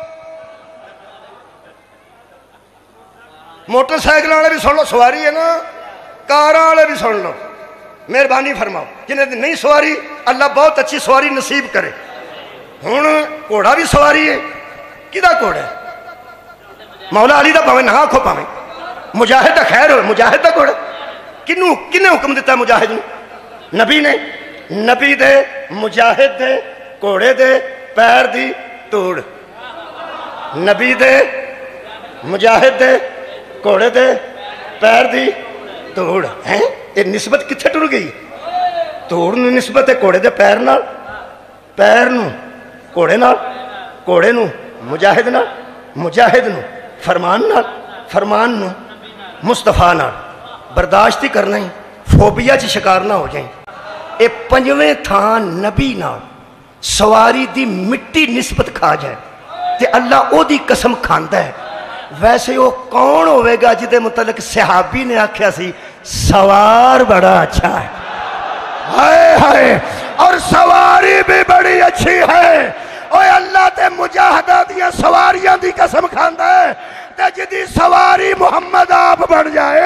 موٹر سائیکل والے بھی سن لو سواری ہے نا کار والے بھی سن لو مہربانی فرماؤ جنہیں نہیں سواری اللہ بہت اچھی سواری نصیب کرے ہوں گھوڑا بھی سواری ہے کدا گھوڑا ہے مولا علی دا پاویں نہ آکھو پاویں مجاہد دا خیر ہوئے مجاہد دا گھوڑا کنے حکم دیتا ہے مجاہد نے نبی نے نبی دے مجاہد دے گھوڑے دے پیر دی توڑ نبی دے مجاہد دے گھوڑے دے پیر دی توڑ ہیں یہ نسبت کتھے ٹر گئی توڑ نو نسبت ہے گھوڑے دے پیر نال پیر نو گھوڑے نال گھوڑے نو مجاہد نال مجاہد نو فرمان نو مصطفیٰ نال برداشت ہی کرنا ہی فوبیا چ شکار نہ ہو جائیں اے پنجویں تھان نبی نال سواری دی مٹی نسبت کھا جائے تے اللہ او دی قسم کھاندا ہے ویسے وہ کون ہوئے گا جدے متعلق صحابی نے آکھیا سی سوار بڑا اچھا ہے ہائے ہائے اور سواری بھی بڑی اچھی ہے اوے اللہ تے مجاہدہ دیا سواریاں دی قسم کھاندا ہے تے جدی سواری محمد آپ بڑھ جائے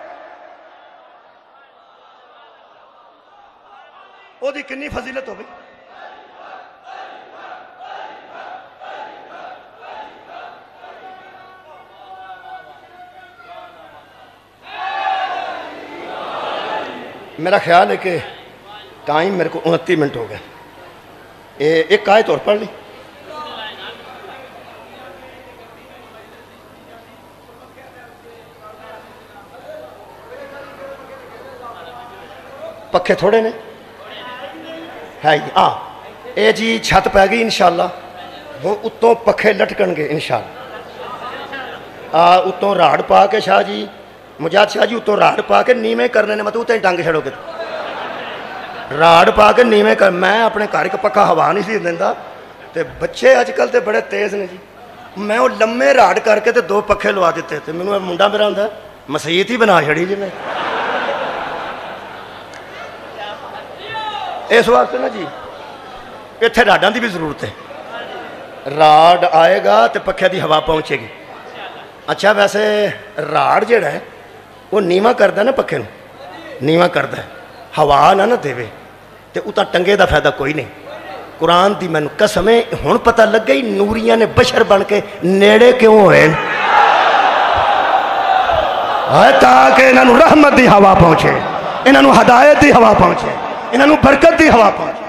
او دی کنی فضیلت ہو گئی میرا خیال ہے کہ ٹائم میرے کو 29 منٹ ہو گئے ایک آیت اور پڑھ لی پکھے تھوڑے نے ہے یہ جی چھت پی گئی انشاءاللہ وہ اتوں پکھے لٹکن گے انشاءاللہ اتوں راڑ پا کے شاہ جی مجاہد شاہ جی اتوں راڑ پا کے نیویں کرنے نے مطلب اتنے ٹنگ چھڑو گے راڑ پا کے نیویں کر میں اپنے گھر ایک پکا ہوا نہیں سی دیندا تے بچے اج کل تے بڑے تیز نے جی میں وہ لمے راڑ کر کے تے 2 پکھے لوا دیتے تے مینوں منڈا میرا ہوندا مسیت ہی بنا چھڑی جی میں اس واسطے نا جی اتنے راڈاں دی بھی ضرورت ہے راڈ آئے گا تو پکھے دی ہوا پہنچے گی اچھا ویسے راڑ جڑا ہے وہ نیواں کردا نا پکھے نوں نیواں کردا ہے ہوا نہ دے تو اتنا ٹنگے دا فائدہ کوئی نہیں قرآن دی مینوں قسم ہے ہن پتہ لگ گئی نوریاں نے بشر بن کے نیڑے کیوں ہوئے تاکہ انہوں رحمت دی ہوا پہنچے انہوں ہدایت دی ہوا پہنچے انہوں برکت دی ہوا پہنچے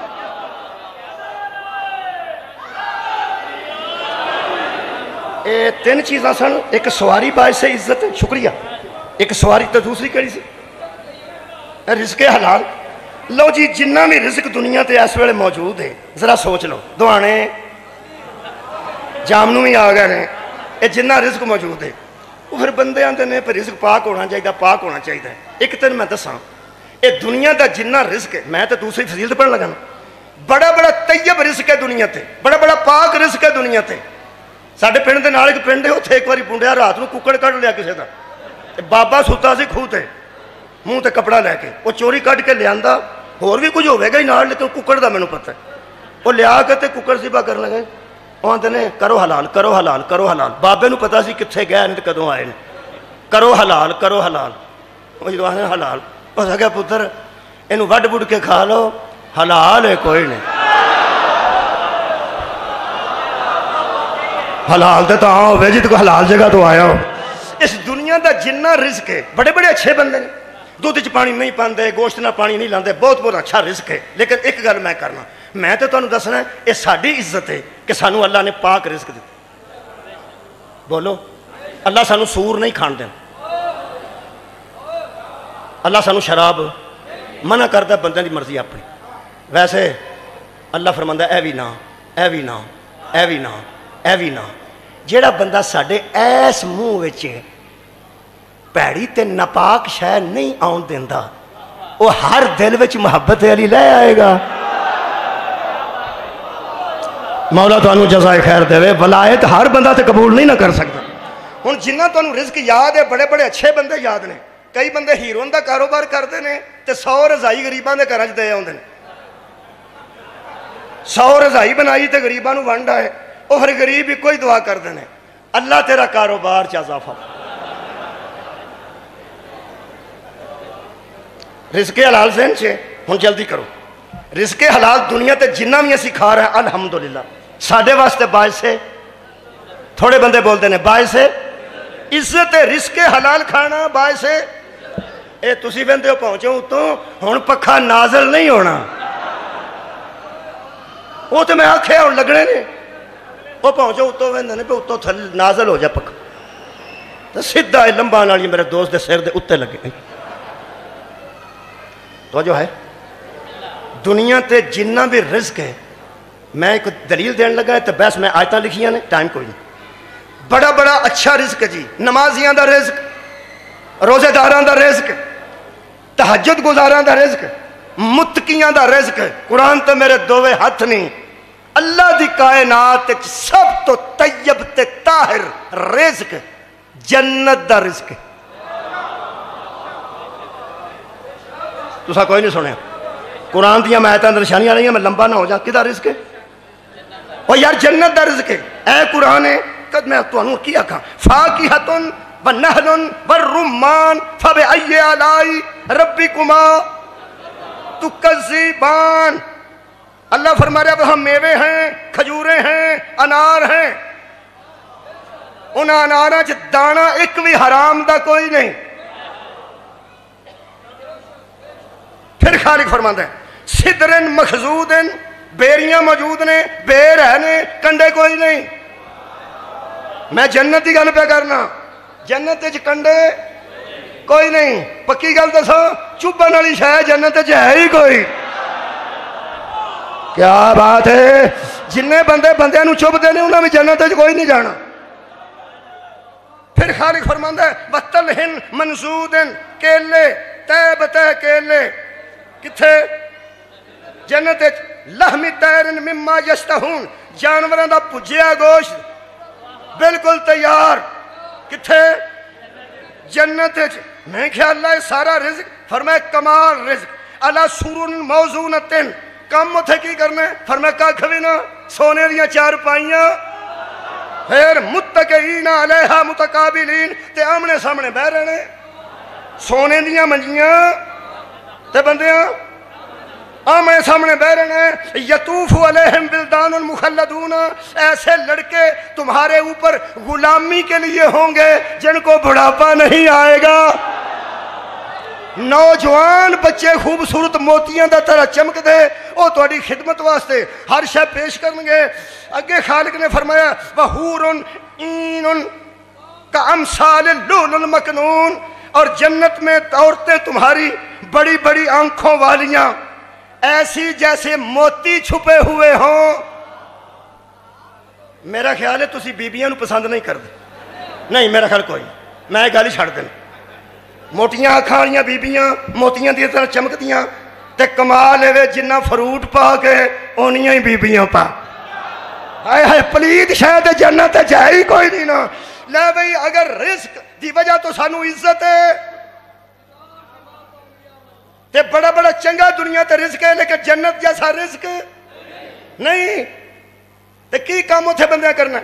یہ 3 چیزاں سن ایک سواری باعث سے عزت شکریہ ایک سواری تو دوسری کہڑی سی رزق حلال لو جی جنہ بھی رزق دنیا تے اس ویلے موجود ہے ذرا سوچ لو دوانے جامنوں بھی آ گئے ہیں یہ جنہ رزق موجود ہے وہ پھر بندے آتے ہیں پھر رزق پاک ہونا چاہیے پاک ہونا چاہیے ایک تین میں دساں یہ دنیا دا جنہ رزق ہے میں تو دوسری فضیلت پڑھن لگا بڑا بڑا طیب رزق ہے دنیا تے بڑا بڑا پاک رزق ہے دنیا تے ساڈے پنڈ دے نال ایک پنڈ ہے اتنے ایک باری پونڈیا رات نوں ککڑ کڈ لیا کسی دا بابا ستا سی خوہ تے منہ تے کپڑا لے کے وہ چوری کڈ کے لیا ہور بھی کچھ ہوئے گا ہی نال لیکن ککڑ دا مینوں پتہ ہے وہ لیا کے تے ککڑ ذبح کرن لگے وہ آندے نے کرو حلال کرو حلال کرو حلال بابے نوں پتہ سی کتنے گئے نے کدوں آئے نے کرو حلال کرو حلال وہ جدوں آخر حلال اس آخیا پتر اینوں وڈ وڈ کے کھا لو حلال ہے کوئی نہیں حلال تے تاں ہوے جی تو حلال جگہ تو آیا ہو اس دنیا دا جنہ رزق ہے بڑے بڑے اچھے بندے نے دودھ چ پانی نہیں پاندے گوشت نہ پانی نہیں لاندے بہت بہت اچھا رزق ہے لیکن ایک گل میں کرنا میں تو تمہیں دسنا ہے یہ ساری عزت ہے کہ سانو اللہ نے پاک رزق دیتا بولو اللہ سانو سور نہیں کھان دین اللہ سانو شراب منع کرتا بندے کی مرضی اپنی ویسے اللہ فرماندا اے بھی نہ اے بھی نہ اے بھی نہ اے بھی نہ جیڑا بندہ ساڈے ایس منہ وچ پیڑی تے ناپاک شے نہیں آن دیندا وہ ہر دل وچ محبت علی لے آئے گا مولا تانوں جزائے خیر دے ولایت ہر بندہ تے قبول نہیں نہ کر سکتا ہن جنہ تانوں رزق یاد ہے بڑے بڑے اچھے بندے یاد نے کئی بندے ہیرون دا کاروبار کرتے ہیں تے 100 رضائی غریباں دے گھراں وچ دے آوندے نے 100 رضائی بنائی تے غریباں نوں ونڈ آئے وہ پھر غریب ہی کوئی دعا کرتے ہیں اللہ تیرا کاروبار چ اضافہ رزق حلال ذہن سے ہن جلدی کرو رزق حلال دنیا تے جنہ بھی اسی کھا رہے ہیں الحمدللہ ساڈے واسطے باعث ہے تھوڑے بندے بولتے ہیں باعث ہے عزت رزق حلال کھانا باعث ہے اے تسی بندے ہو پہنچو اتوں ہن پکھا نازل نہیں ہونا وہ تو میں آکھے ہن لگنے نے وہ پہنچو اتوں ویندے نے پہ اتوں تھل نازل ہو جا پکھا تو سیدھا لمبا نالی میرے دوست دے سر دے اتے لگے تو جو ہے دنیا تے جنہ بھی رزق ہے میں ایک دلیل دین لگا ہے تو بس میں آیتاں لکھیاں نے ٹائم کوئی نہیں بڑا بڑا اچھا رزق ہے جی نمازیاں دا رزق روزے داراں دا رزق تہجد گزاراں دا رزق متقیاں دا رزق قرآن تو میرے دووے ہاتھ نہیں اللہ دی کائنات سب تو طیب تے طاہر رزق جنت دا رزق تسا کوئی نہیں سنیا قرآن دیا میں آیتاں نشانیاں نہیں ہیں میں لمبا نہ ہو جا کدھا رزق ہے اور یار جنت دا رزق ہے اے قرآن ہے قد میں تو انہوں کیا کہا فاکہتن ونہلن والرمان فبئی آلائی ربکما تکذبان اللہ فرما رہا ہے وہاں میوے ہیں کھجورے ہیں انار ہیں ان اناراں چ دانا ایک بھی حرام دا کوئی نہیں پھر خالق فرماتا ہے سدرن مخزودن بیریاں موجود نے بیر ہے نے کنڈے کوئی نہیں میں جنت کی گل پہ کرنا جنت وچ کنڈے کوئی نہیں پکی گل دسو چبن والی شے جنت وچ ہے ہی کوئی کیا بات ہے. جنہیں بندے بندے نو چبھتے ہیں انہوں نے جنت کوئی نہیں جانا. پھر خالق فرماندا ہے وَطَلْحٍ مَنْزُودٍ کیلے تے بتے کیلے کتھے جنت لحم طیر مما یشتہون جانوراں دا پجیا گوشت بالکل تیار کتھے جنت. میں خیال ہے سارا رزق فرمایا کمال رزق علی سرر موضونۃ کم اتھے کی کرنا ہے فرمایا کھ بھی نہ سونے دیاں چار پائیاں پھر متقین علیہا متقابلین تے آمنے سامنے بہ رہے سونے دیاں منجیاں تے بندیاں آمنے سامنے بہ رہے ہیں. یطوف علیہم بلدان مخلدون ایسے لڑکے تمہارے اوپر غلامی کے لیے ہوں گے جن کو بڑھاپا نہیں آئے گا. نوجوان بچے خوبصورت موتیاں دا طرح چمک دے او تہاڈی خدمت واسطے ہر شے پیش کرن گے. اگے خالق نے فرمایا وحور عین کامثال اللؤلؤ المکنون اور جنت میں عورتیں تمہاری بڑی بڑی آنکھوں والیاں ایسی جیسے موتی چھپے ہوئے ہوں. میرا خیال ہے تسی بیبیاں نو پسند نہیں کردے نہیں میرا خیال کوئی میں گل ہی چھڑ دیں. موٹیاں آنکھاں والیاں بیبیاں موتیاں دی طرح چمکدیاں تے کمال ہے جنہ فروٹ پا کے اونیاں ہی بیبیاں پا. ہائے ہائے پلید شاید جنت جائے ہی کوئی نہیں نا. لے بھئی اگر رزق دی وجہ تو سانو عزت ہے تے بڑا بڑا چنگا دنیا تے رزق ہے لیکن جنت جیسا رزق نہیں تے کی کام اتھے بندیاں کرنا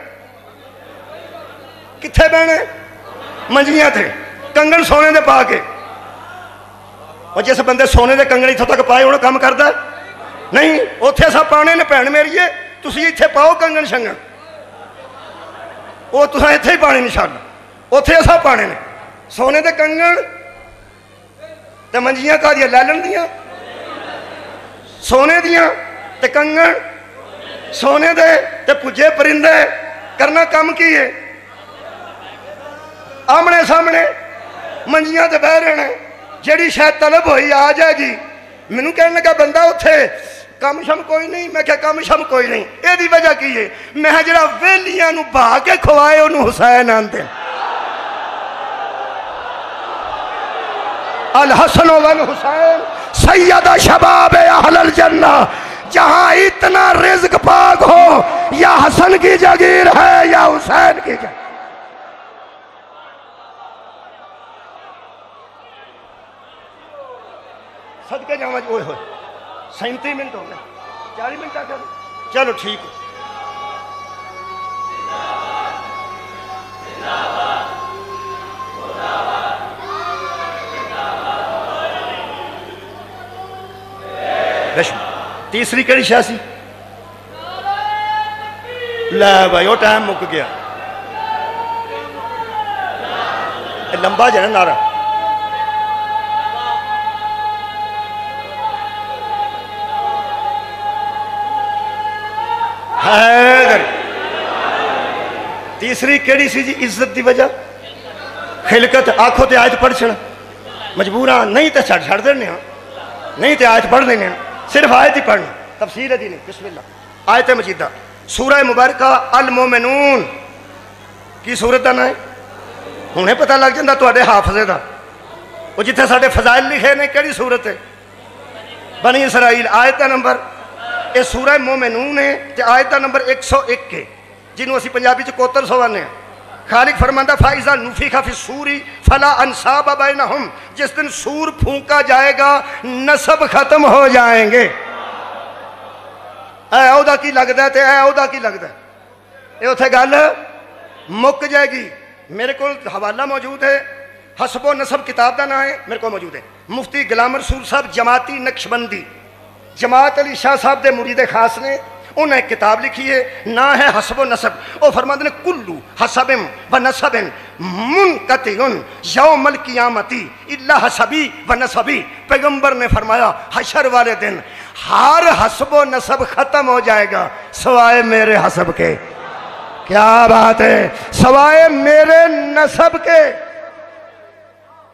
کتھے بہنے منجیاں تھے کنگن سونے دے پا کے. اور جیسے بندے سونے دے کنگن اتھوں تک پائے انہوں کام کردا نہیں اتھے سا پانے نے بھین میری ہے تسی اتھے پاؤ کنگن شنگن وہ تساں اتھے ہی پانے نشان اتھے سا پانے نے سونے دے کنگن تے منجیاں کا دیا لیلن دیاں سونے دیاں تے کنگن سونے دے تے پجے پرندے کرنا کام کی ہے آمنے سامنے منجیاں تے بہ رہے ہیں جیڑی شاید طلب ہوئی آ جائے گی. مینوں کہنے لگا بندہ اتھے کم شم کوئی نہیں میں کہا کم شم کوئی نہیں اے دی وجہ کی ہے میں جڑا ویلیاں نو بہا کے کھوائے انہوں حسین آندے الحسن والحسین سید شباب اہل الجنہ. جہاں اتنا رزق پاک ہو یا حسن کی جگیر ہے یا حسین کی جگیر. صدقے جاؤں ہوئے ہوئے 37 منٹ ہو گئے 40 منٹ آ کر چلو ٹھیک ہے. تیسری کڑی شاہ سی لے بھائی وہ ٹائم مک گیا لمبا جانا نعرہ حیدر. تیسری کیڑی سی جی عزت دی وجہ خلقت آنکھوں تے آیت پڑھ چھڑا مجبوراں نہیں تے چھڑ دینے ہاں نہیں تے آیت پڑھ دینے ہاں صرف آیت ہی پڑھنا تفسیر دی نہیں. بسم اللہ آیت مجیدہ سورہ مبارکہ المومنون کی سورت دا نا ہے انہیں پتہ لگ جاندہ تو اڈے حافظے دا وہ جتھے ساڑھے فضائل لکھے نے کیڑی سورت ہے بنی اسرائیل آیت دا نمبر یہ سورہ مومنون ہے تے آیت دا نمبر 101 کے جنہوں اسی پنجابی چ کوتر سوانے ہیں. خالق فرماندہ فائزہ نفخ فی الصور فلا انصاب بینہم جس دن سور پھونکا جائے گا نسب ختم ہو جائیں گے. اے عہدہ کی لگتا ہے تے اے عہدہ کی لگتا ہے یہ اتھے گل مک جائے گی. میرے کو حوالہ موجود ہے حسب و نسب کتاب دا نام ہے میرے کو موجود ہے مفتی غلام رسول صاحب جماعتی نقشبندی جماعت علی شاہ صاحب دے مرید خاص نے انہیں ایک کتاب لکھی ہے نا ہے حسب و نسب. وہ فرماتے ہیں کلو حسب و نسب منقطع یوم القیامتی الا حسبی و نسبی. پیغمبر نے فرمایا حشر والے دن ہر حسب و نسب ختم ہو جائے گا سوائے میرے حسب کے. کیا بات ہے سوائے میرے نسب کے.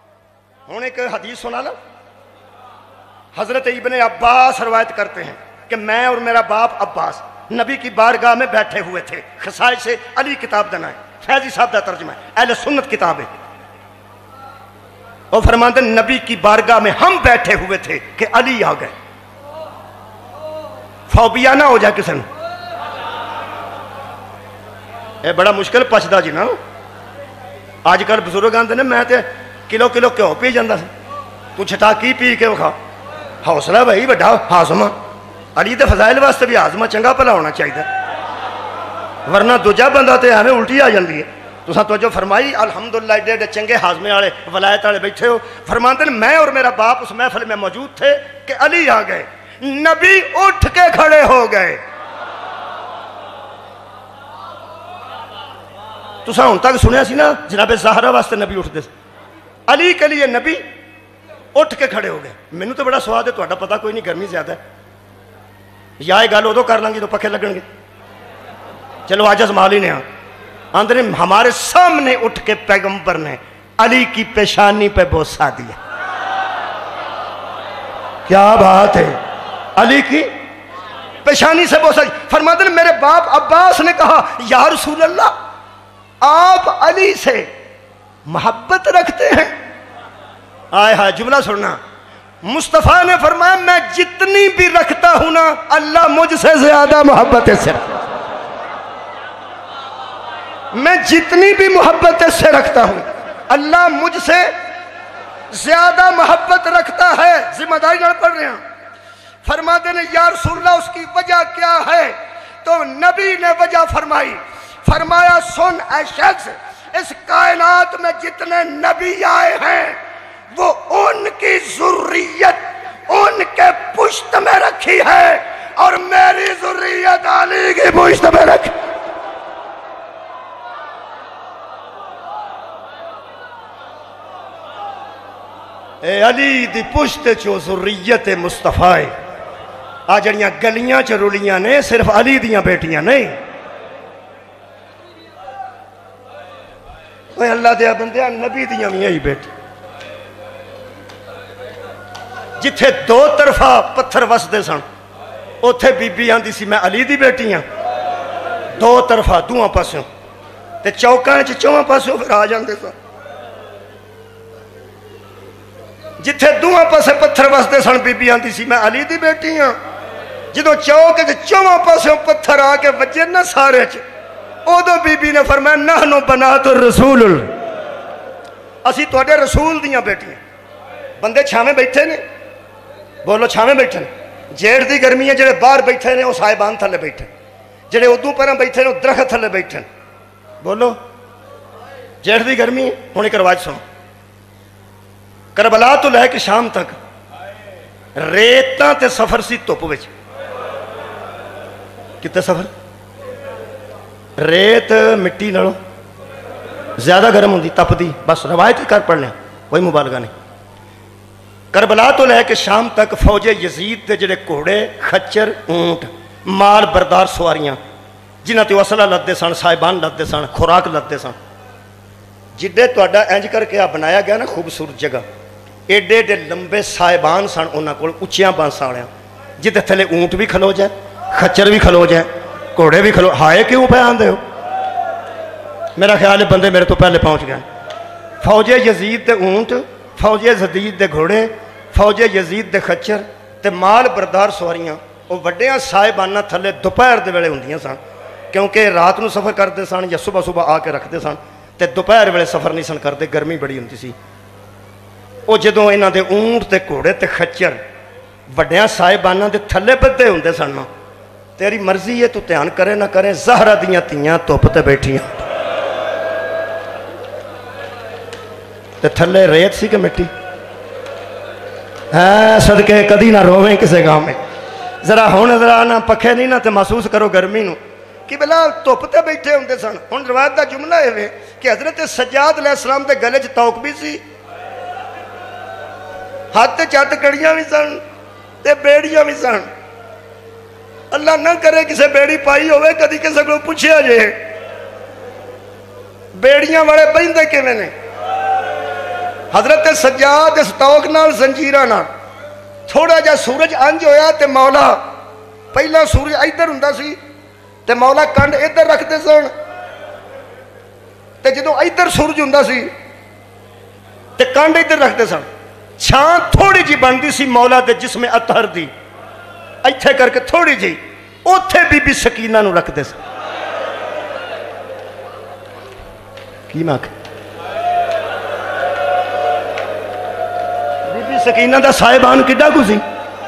ہوں ایک حدیث سنا نا حضرت ابن عباس روایت کرتے ہیں کہ میں اور میرا باپ عباس نبی کی بارگاہ میں بیٹھے ہوئے تھے. خصائص سے علی کتاب دنا ہے, فیضی صاحب کا ترجمہ ہے, اہل سنت کتاب ہے. اور فرماتے ہیں نبی کی بارگاہ میں ہم بیٹھے ہوئے تھے کہ علی آ گئے. فوبیا نہ ہو جائے کسی نے. یہ بڑا مشکل پچھتا جی نا. آج کل بزرگ آتے ہیں میں تے کلو کلو گھیو پی جانا سی, تو چھٹا کی پی کے وکھا. حوصلہ بھائی بڑا ہاضمہ. علی دے فضائل واسطے بھی ہاضمہ چنگا بھلا ہونا چاہیے, ورنہ دوجا بندہ تے ایویں الٹی آ جاندی ہے. تساں توجہ فرمائی الحمدللہ ایڈے ایڈے چنگے ہاضمے والے ولایت والے بیٹھے ہو. فرماتے ہیں میں اور میرا باپ اس محفل میں موجود تھے کہ علی آ گئے. نبی اٹھ کے کھڑے ہو گئے. تساں ہن تک سنیا سی نا جناب زہرا واسطے نبی اٹھتے سے, علی کے لیے نبی اٹھ کے کھڑے ہو گئے. مینوں تو بڑا سواد ہے, تہاڈا پتہ کوئی نہیں, گرمی زیادہ ہے. یا یہ گل ادو کر لیں گی تو پکے لگن گے. چلو آج ازما لینے ہاں. آندھے ہمارے سامنے اٹھ کے پیغمبر نے علی کی پیشانی پہ بوسہ دیا. کیا بات ہے, علی کی پیشانی سے بوسہ دیا. فرماتے ہیں میرے باپ عباس نے کہا یا رسول اللہ آپ علی سے محبت رکھتے ہیں؟ آئے ہاں جملہ سننا. مصطفیٰ نے فرمایا میں جتنی بھی رکھتا ہوں نا اللہ مجھ سے زیادہ محبت سے, میں جتنی بھی محبت سے رکھتا ہوں اللہ مجھ سے زیادہ محبت رکھتا ہے. ذمہ داری نہ پڑھ رہے ہیں. فرماتے ہیں یا رسول اللہ اس کی وجہ کیا ہے؟ تو نبی نے وجہ فرمائی. فرمایا سن اے شخص, اس کائنات میں جتنے نبی آئے ہیں وہ ان کی ذریت ان کے پشت میں رکھی ہے, اور میری ذریت علی کی پشت میں رکھی. اے علی دی پشت چو ذریت مصطفیٰ. آ جڑیاں گلیاں چ رلیاں نے صرف علی دیاں بیٹیاں نہیں. اے اللہ دیا بندیاں نبی دیاں میاں ہی بیٹی. جتھے دو طرفہ پتھر وسدے سن اوتھے بی بی آندی سی میں علی دی بیٹی ہاں. دو طرفہ دوہاں پاسوں تے چوکاں چ چواں پاسوں پھر آ جاندے سن. جتھے دوہاں پاسے پتھر وسدے سن بی بی آندی سی میں علی دی بیٹی ہاں. جدوں چوک تے چواں پاسوں پتھر آ کے وجے نہ سارے چ ادو بی بی نے فرمایا نحنو بنات الرسول, اسی تواڈے رسول دیاں بیٹیاں. بندے چھاویں بیٹھے نے, بولو چھاویں بیٹھے نے. جیڑ دی گرمی ہے جڑے باہر بیٹھے نے وہ صاحبان تھلے بیٹھے, جڑے ادو پروں بیٹھے نے وہ درخت تھلے بیٹھے. بولو جیڑ دی گرمی ہے. ہن ایک رواج سنو. کربلا تو لے کے شام تک ریتاں تے سفر سی دھپ وچ. کتے سفر؟ ریت مٹی نالوں زیادہ گرم ہوندی تپدی. بس روایت ہی کر پڑھ لیں, کوئی مبالغہ نہیں. کربلا تو لے کے شام تک فوج یزید دے جڑے گھوڑے خچر اونٹ مال بردار سواریاں جنہاں تے اسلحہ لدے سن, صاحبان لدے سن, خوراک لدے سن. جڈے تہاڈا انج کر کے بنایا گیا نا خوبصورت جگہ, ایڈے ایڈے لمبے صاحبان سن انہاں کول اچیاں بانساں والیاں, جدے تھلے اونٹ بھی کھلو جائے, خچر بھی کھلو جائے, گھوڑے بھی کھلو. ہائے کیوں پہ آندے ہو؟ میرا خیال ہے بندے میرے تو پہلے پہنچ گئے. فوج یزید دے اونٹ, فوج یزید دے گھوڑے, فوج یزید دے خچر تے مال بردار سواریاں وہ وڈیاں صاحبانہ تھلے دوپہر دے ویلے ہوندیاں سن, کیونکہ رات نو سفر کرتے سن یا صبح صبح آ کے رکھتے سن تے دوپہر ویلے سفر نہیں سن کرتے, گرمی بڑی ہوندی سی. وہ جدوں انہاں دے اونٹ تے گھوڑے تے خچر وڈیاں صاحبانہ دے تھلے بدے ہوندے سن, تیری مرضی ہے تو دھیان کرے نہ کرے, زہرا دیاں تیاں دھپ تے بیٹھیاں تے تھلے ریت سی کہ مٹی. ہاں صدقے کدی نہ رویں کسے گاہ میں. ذرا ہن ذرا نہ پکھے نہیں نہ تے محسوس کرو گرمی نو کہ بلا دھپ تے بیٹھے ہوندے سن. ہن روایت دا جملہ ہے کہ حضرت سجاد علیہ السلام دے گلے چ توق بھی سی, ہاتھ تے چٹ کڑیاں بھی سن تے بیڑیاں بھی سن. اللہ نہ کرے کسے بیڑی پائی ہوئے کدی کسے کو پوچھیا جے بیڑیاں والے بہندے کیویں نے. حضرت سجاد اس توق نال زنجیراں نال تھوڑا جا سورج انج ہویا تے مولا پہلا سورج ادھر ہوں سی تے مولا کنڈ ادھر رکھتے سن، تے جدو ادھر سورج ہوں سی تے کنڈ ادھر رکھتے سن، چھان تھوڑی جی بنتی سی مولا دے جسم اطہر دی، ایتھے کر کے تھوڑی جی اوتھے بی بی سکینہ نو رکھتے سن. کی ماں بی بی سکینہ دا صاحبان کڈا کو سی؟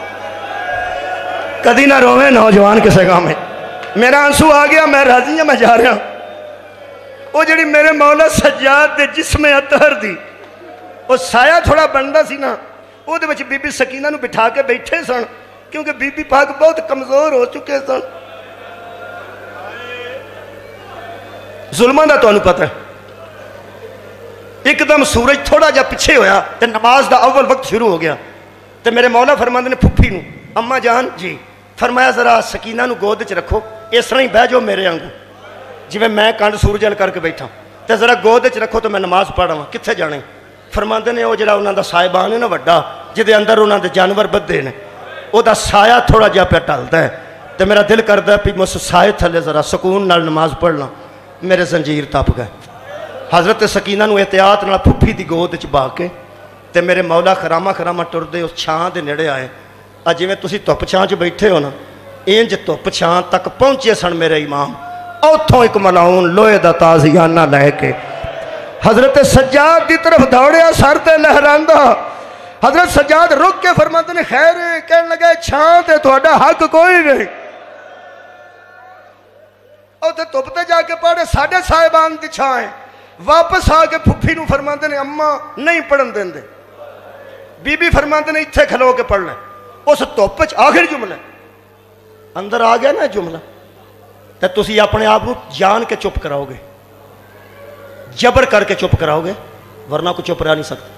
کدی نہ رویں نوجوان کسے گاہ میں. میرا آنسو آ گیا، میں راضی ہوں، میں جا رہا ہوں. وہ جڑی میرے مولا سجاد دے جسم اطہر دی وہ سایہ تھوڑا بندا سی نا، وہ دے وچ بی بی سکینہ نو بٹھا کے بیٹھے سن، کیونکہ بی بی پاک بہت کمزور ہو چکے سن. ظلماں دا تو انہوں پتہ ہے. ایک دم سورج تھوڑا جا پیچھے ہویا تے نماز دا اول وقت شروع ہو گیا تے میرے مولا فرماندے نے پھپھی نو، اماں جان جی، فرمایا ذرا سکینہ نو گود وچ رکھو، اس طرح ہی بہ جاؤ میرے آنگو، جویں میں کنڈ سورج ال کر کے بیٹھا تے ذرا گود وچ رکھو تو میں نماز پڑھا ہاں. کتھے جانے؟ فرماندے نے وہ جڑا انہاں دا صاحبان ہے نا وڈا، جدے اندر انہاں دے جانور بدے نے، او دا سایہ تھوڑا جا پہ ٹلدا ہے تے میرا دل کردا ہے کہ اس سایہ تھلے ذرا سکون نال نماز پڑھنا. میرے زنجیر تپ گئے. حضرت سکینہ نو احتیاط نال پھپھی دی گود وچ با کے تے میرے مولا خراما خراما ٹردے اس چھاں دے نیڑے آئے. جویں تسی دھپ چھاں چ بیٹھے ہو نا، انج دھپ چھاں تک پہنچے سن میرے امام. اوتھوں ایک ملعون لوہے دا تازیانہ لے کے حضرت سجاد دی طرف دوڑیا، سر تے لہراندا. حضرت سجاد رک کے فرماتے نے خیر، کہنے لگے چھاں تے تہاڈا حق کوئی نہیں. اوتھے دھپ تے جا کے پڑھے ساڈے صاحبان دی چھاں ہے. واپس آ کے پھپھی نو فرماندے نے اماں نہیں پڑھن دیندے. بی بی فرماندے نے اتھے کھلو کے پڑھ لیں. اس دھپ وچ آخری جملہ اندر آ گیا نا جملہ، تے تسی اپنے آپ کو جان کے چپ کراؤ گے، جبر کر کے چپ کراؤ گے، ورنہ کو چپ رہ نہیں سکتا.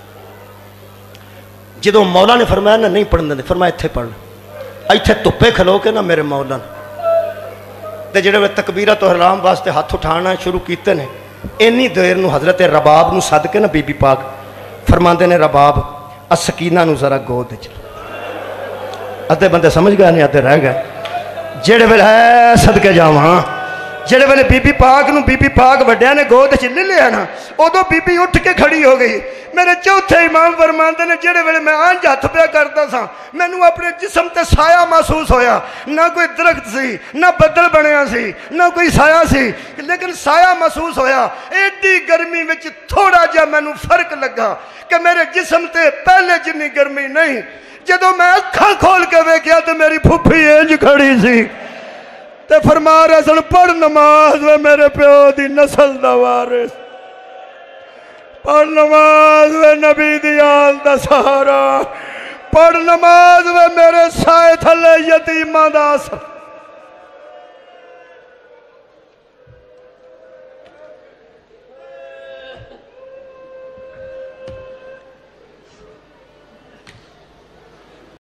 جدو مولا نے فرمایا نا نہیں پڑھن دیندے، فرمایا اتھے پڑھ لیں. اتھے دھپے کھلو کے نا میرے مولا نے تے جڑے وہ تکبیرت و احرام واسطے ہاتھ اٹھانا شروع کیتے نے، اینی دیر نو حضرت رباب نو سد کے نا بی بی پاک فرماندے نے رباب سکینہ نو ذرا گود وچ. ادھے بندے سمجھ گئے نہیں، ادھے رہ گئے. جڑے ویلے ہے صدقے جاواں، جڑے ویلے بی بی پاک نو بی بی پاک وڈیاں نے گود وچ لے لیا نا، ادو بی بی اٹھ کے کھڑی ہو گئی. میرے چوتھے امام فرماندے نے جڑے ویلے میں آنج ہاتھ پیا کرتا سا، مینوں اپنے جسم تے سایہ محسوس ہویا. نہ کوئی درخت سی، نہ بدل بنیا سی، نہ کوئی سایہ سی، لیکن سایہ محسوس ہویا. ایڈی گرمی وچ تھوڑا جا مینوں فرق لگا کہ میرے جسم تے پہلے جنی گرمی نہیں. جدو میں اکھاں کھول کے ویکھیا تو میری پھپھی انج کھڑی سی تے فرما رہے سن پڑھ نماز وے میرے پیو دی نسل دا وارث، پڑھ نماز وے نبی دی آل دا سہارا، پڑھ نماز وے میرے سائے تھلے یتیماں دا اثر.